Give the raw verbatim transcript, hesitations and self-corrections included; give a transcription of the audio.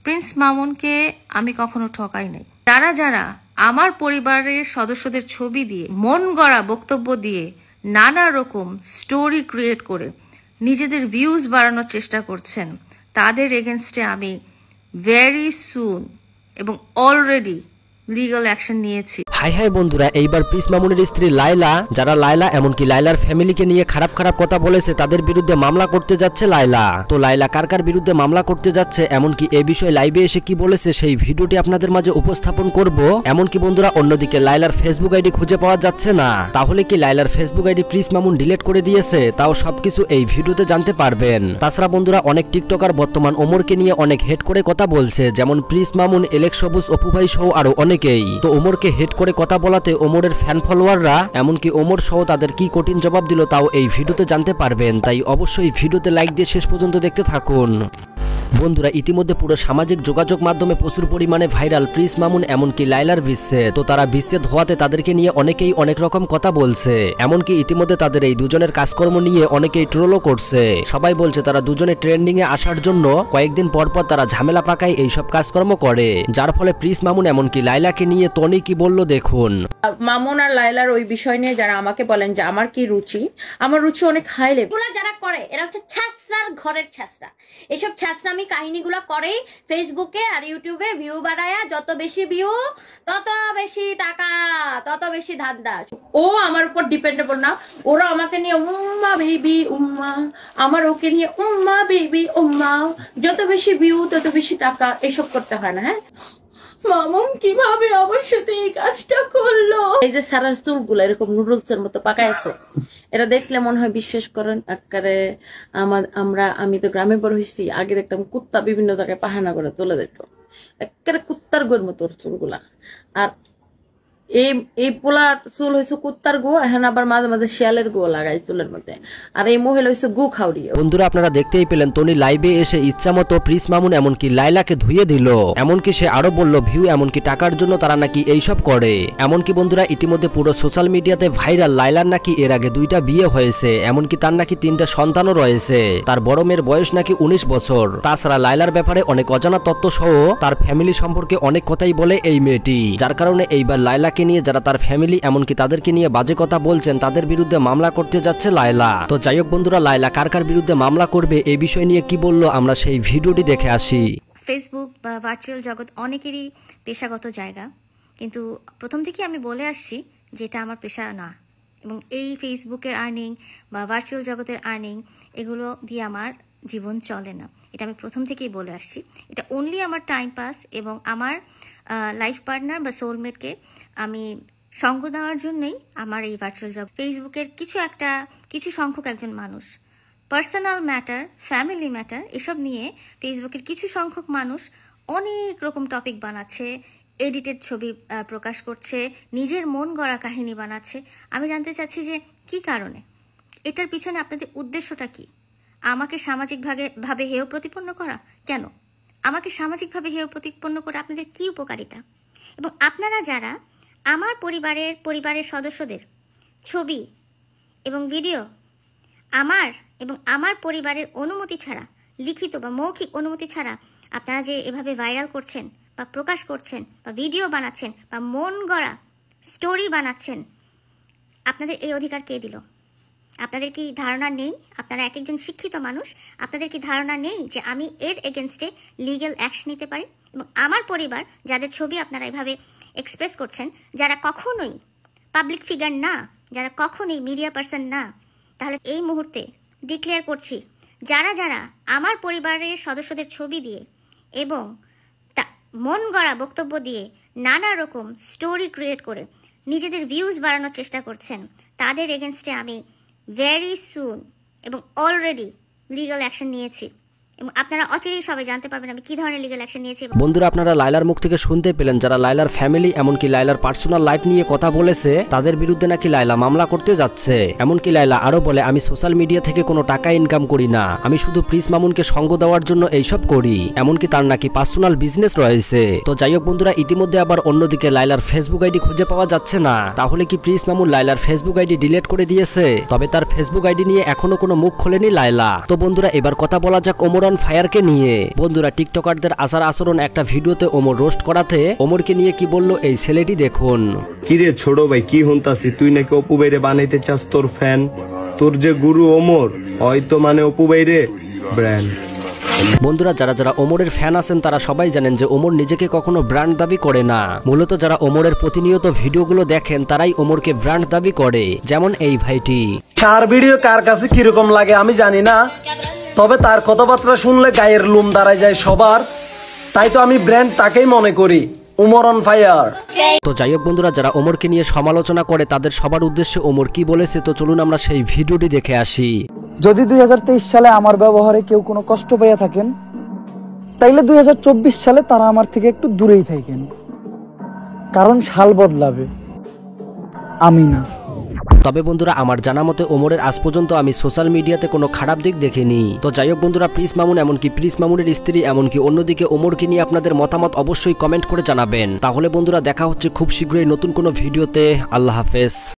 Prince মামুনকে আমি কখনো ঠকাই নাই। যারা যারা আমার পরিবারের সদস্যদের ছবি দিয়ে, মন গড়া বক্তব্য দিয়ে, নানা রকম স্টোরি ক্রিয়েট করে নিজেদের ভিউজ বাড়ানোর চেষ্টা করছেন, তাদের এগেনস্টে আমি ভেরি সুন এবং অলরেডি লিগ্যাল অ্যাকশন নিয়েছি। হাই হাই বন্ধুরা, এইবার প্রিন্স মামুনের স্ত্রী লায়লা, যারা লায়লা এমনকি লায়লার ফ্যামিলিকে নিয়ে খারাপ খারাপ কথা বলেছে, তাদের বিরুদ্ধে মামলা করতে যাচ্ছে লায়লা। তো লায়লা কার কার বিরুদ্ধে মামলা করতে যাচ্ছে, এমনকি এই বিষয়ে লাইভে এসে কি বলেছে, সেই ভিডিওটি আপনাদের মাঝে উপস্থাপন করব। এমনকি বন্ধুরা, অন্যদিকে লায়লার ফেসবুক আইডি খুঁজে পাওয়া যাচ্ছে না। তাহলে কি লায়লার Facebook ID Prince Mamun delete করে দিয়েছে? তাও সবকিছু এই ভিডিওতে জানতে পারবেন। তাছাড়া বন্ধুরা, অনেক টিকটকার বর্তমান ওমরকে নিয়ে অনেক হেট করে কথা বলছে, যেমন প্রিন্স মামুন, এলেক্স সবুজ, অপু ভাই সহ আরো অনেকেই। তো ওমরকে হেট করে কথা বলাতে ওমরের ফ্যান ফলোয়াররা, এমনকি ওমর সহ তাদের কি কঠিন জবাব দিল, তাও এই ভিডিওতে জানতে পারবেন। তাই অবশ্যই ভিডিওতে লাইক দিয়ে শেষ পর্যন্ত দেখতে থাকুন। বন্ধুরা, ইতিমধ্যে পুরো সামাজিক যোগাযোগ মাধ্যমে প্রচুর পরিমাণে ভাইরাল প্রিন্স মামুন এমনকি লায়লার বিচ্ছেদ। তো তারা বিচ্ছেদ হওয়াতে তাদেরকে নিয়ে অনেকেই অনেক রকম কথা বলছে। এমনকি ইতিমধ্যে তাদের এই দুজনের কাজকর্ম নিয়ে অনেকেই ট্রোলও করছে। সবাই বলছে তারা দুজনে ট্রেন্ডিং এ আসার জন্য কয়েকদিন পর পর তারা ঝামেলা পাকায় এইসব কাজকর্ম করে, যার ফলে প্রিন্স মামুন এমনকি লায়লাকে নিয়ে টনি কি বললো দেখুন। মামুন আর লায়লার ওই বিষয় নিয়ে যারা আমাকে বলেন যে আমার কি রুচি, আমার রুচি অনেক হাই লেভেল। যারা করে এরা হচ্ছে ছ্যাঁচড়ার ঘরের ছ্যাঁচড়া। এসব ছ্যাঁচড়ামি কাহিনীগুলো করে ফেসবুকে আর ইউটিউবে ভিউ বাড়ায়া, যত বেশি ভিউ তত বেশি টাকা, তত বেশি ধান্দা। ও আমার উপর ডিপেন্ডেবল না, ওরা আমাকে নিয়ে উম্মা বেবি উম্মা, আমার ওকে নিয়ে উম্মা বেবি উম্মা, যত বেশি ভিউ তত বেশি টাকা, এসব করতে হয় না। হ্যাঁ, মামুন কিভাবে আমার সাথে এই কাজটা করলো? এই যে সারার চুলগুলো এরকম নুডলস এর মতো পাকাইছে, এটা দেখলে মনে হয় বিশ্বাস করেন একেবারে আমার আমরা আমি তো গ্রামে বড় হয়েছি, আগে দেখতাম কুত্তা বিভিন্ন জায়গায় পাহানা করে তুলে দিত, একেবারে কুত্তার গোর মতো ওর চুলগুলা। আর এই এই পোলার চুল হয়েছে কুত্তার গো, এখন আবার মাঝে মাঝে শিয়ালের গো লাগাই চুলের মধ্যে। আর এই মহিলা হয়েছে গু খাওড়ি। বন্ধুরা, আপনারা দেখতেই পেলেন টনি লাইভে এসে ইচ্ছা মতো প্রিন্স মামুন এমনকি লায়লাকে ধুয়ে দিল। এমনকি সে আরো বলল ভিউ এমনকি টাকার জন্য তারা নাকি এইসব করে। এমনকি বন্ধুরা, ইতিমধ্যে পুরো সোশ্যাল মিডিয়াতে ভাইরাল লায়লার নাকি এর আগে দুইটা বিয়ে হয়েছে, এমনকি তার নাকি তিনটা সন্তানও রয়েছে। তার বড় মেয়ের বয়স নাকি উনিশ বছর। তাছাড়া লায়লার ব্যাপারে অনেক অজানা তথ্য সহ তার ফ্যামিলি সম্পর্কে অনেক কথাই বলে এই মেয়েটি, যার কারণে এইবার লায়লাকে নিয়ে যারা তার ফ্যামিলি এমনকি তাদেরকে নিয়ে বাজে কথা বলছেন, তাদের বিরুদ্ধে মামলা করতে যাচ্ছে লায়লা। তো যাই হোক বন্ধুরা, লায়লা কার কার বিরুদ্ধে মামলা করবে এই বিষয় নিয়ে কি বললো আমরা সেই ভিডিওটি দেখে আসি। ফেসবুক বা ভার্চুয়াল জগৎ অনেকেরই পেশাগত জায়গা, কিন্তু প্রথম থেকে আমি বলে আসছি যে এটা আমার পেশা না, এবং এই ফেসবুকের আর্নিং বা ভার্চুয়াল জগতের আর্নিং এগুলো দিয়ে আমার জীবন চলে না। এটা আমি প্রথম থেকেই বলে আসছি। এটা অনলি আমার টাইম পাস এবং আমার লাইফ পার্টনার বা সোলমেটকে আমি সঙ্গ দেওয়ার জন্যই আমার এই ভার্চুয়াল জগৎ। ফেসবুকের কিছু একটা কিছু সংখ্যক একজন মানুষ পার্সোনাল ম্যাটার, ফ্যামিলি ম্যাটার এসব নিয়ে ফেসবুকের কিছু সংখ্যক মানুষ অনেক রকম টপিক বানাচ্ছে, এডিটেড ছবি প্রকাশ করছে, নিজের মন গড়া কাহিনী বানাচ্ছে। আমি জানতে চাচ্ছি যে কি কারণে, এটার পিছনে আপনাদের উদ্দেশ্যটা কি? আমাকে সামাজিকভাবে ভাবে হেয় প্রতিপন্ন করা? কেন আমাকে সামাজিকভাবে হেয় প্রতিপন্ন করে আপনাদের কি উপকারিতা? এবং আপনারা যারা আমার পরিবারের পরিবারের সদস্যদের ছবি এবং ভিডিও আমার এবং আমার পরিবারের অনুমতি ছাড়া, লিখিত বা মৌখিক অনুমতি ছাড়া আপনারা যে এভাবে ভাইরাল করছেন বা প্রকাশ করছেন বা ভিডিও বানাচ্ছেন বা মন গড়া স্টোরি বানাচ্ছেন, আপনাদের এই অধিকার কে দিল? আপনাদের কি ধারণা নেই? আপনারা এক একজন শিক্ষিত মানুষ, আপনাদের কি ধারণা নেই যে আমি এর এগেনস্টে লিগ্যাল অ্যাকশন নিতে পারি? এবং আমার পরিবার যাদের ছবি আপনারা এভাবে এক্সপ্রেস করছেন, যারা কখনোই পাবলিক ফিগার না, যারা কখনোই মিডিয়া পার্সন না, তাহলে এই মুহূর্তে ডিক্লেয়ার করছি, যারা যারা আমার পরিবারের সদস্যদের ছবি দিয়ে এবং তা মন গড়া বক্তব্য দিয়ে নানা রকম স্টোরি ক্রিয়েট করে নিজেদের ভিউজ বাড়ানোর চেষ্টা করছেন, তাদের এগেনস্টে আমি ভেরি সুন এবং অলরেডি লিগ্যাল অ্যাকশন নিয়েছি। এবং আপনারা অচিরেই সবাই জানতে পারবেন আমি কি ধরনের লিগ্যাল অ্যাকশন নিয়েছি। বন্ধুরা, আপনারা লায়লার মুখ থেকে শুনতে পেলেন, যারা লায়লার ফ্যামিলি এমনকি লায়লার পার্সোনাল লাইফ নিয়ে কথা বলেছে, তাদের বিরুদ্ধে নাকি লায়লা মামলা করতে যাচ্ছে। এমনকি লায়লা আরো বলে, আমি সোশ্যাল মিডিয়া থেকে কোনো টাকা ইনকাম করি না, আমি শুধু প্রিন্স মামুনকে সঙ্গ দেওয়ার জন্য এইসব করি। এমনকি তার নাকি পার্সোনাল বিজনেস রয়েছে। তো যাই হোক বন্ধুরা, ইতিমধ্যে আবার অন্যদিকে লায়লার ফেসবুক আইডি খুঁজে পাওয়া যাচ্ছে না। তাহলে কি প্রিন্স মামুন লায়লার ফেসবুক আইডি ডিলিট করে দিয়েছে? তবে তার ফেসবুক আইডি নিয়ে এখনো কোনো মুখ খোলেনি লায়লা। তো বন্ধুরা, এবার কথা বলা যাক ওমর অন ফায়ারকে নিয়ে। বন্ধুরা টিকটকারদের আচার আচরণ একটা ভিডিওতে ওমর রোস্ট করাতে ওমরকে নিয়ে কি বলল এই ছেলেটি দেখুন। কিরে ছোট ভাই কি হুনতাছি, তুই নাকি অপু ভাইরে বানাইতে চাস তোর ফ্যান? তোর যে গুরু ওমর হয়তো মানে অপু ভাইরে ব্র্যান্ড। বন্ধুরা যারা যারা ওমরের ফ্যান আছেন তারা সবাই জানেন যে ওমর নিজেকে কখনো ব্র্যান্ড দাবি করে না। মূলত যারা ওমরের প্রতিনিয়ত ভিডিওগুলো দেখেন তারাই ওমরকে ব্র্যান্ড দাবি করে, যেমন এই ভাইটি। কার ভিডিও কার কাছে কিরকম লাগে আমি জানি না, তবে তার কথাবার্তা শুনলে গায়ের লোম দাঁড়ায় যায় সবার, তাই তো আমি ব্র্যান্ড তাকেই মনে করি, ওমর অন ফায়ার। তো যাই হোক বন্ধুরা, যারা ওমরকে নিয়ে সমালোচনা করে তাদের সবার উদ্দেশ্যে ওমর কি বলেছে তো চলুন আমরা সেই ভিডিওটি দেখে আসি। যদি দুই হাজার তেইশ সালে আমার ব্যবহারে কেউ কোনো কষ্ট পেয়ে থাকেন, তাইলে দুই হাজার চব্বিশ সালে তারা আমার থেকে একটু দূরেই থাকেন, কারণ সাল বদলাবে, আমি না। তবে বন্ধুরা আমার জানা মতে ওমরের আজ পর্যন্ত আমি সোশ্যাল মিডিয়াতে কোনো খারাপ দিক দেখিনি। তো যাই হোক বন্ধুরা, প্রিন্স মামুন এমনকি প্রিন্স মামুনের স্ত্রী এমনকি অন্যদিকে ওমরকে নিয়ে আপনাদের মতামত অবশ্যই কমেন্ট করে জানাবেন। তাহলে বন্ধুরা দেখা হচ্ছে খুব শীঘ্রই নতুন কোনো ভিডিওতে। আল্লাহ হাফেজ।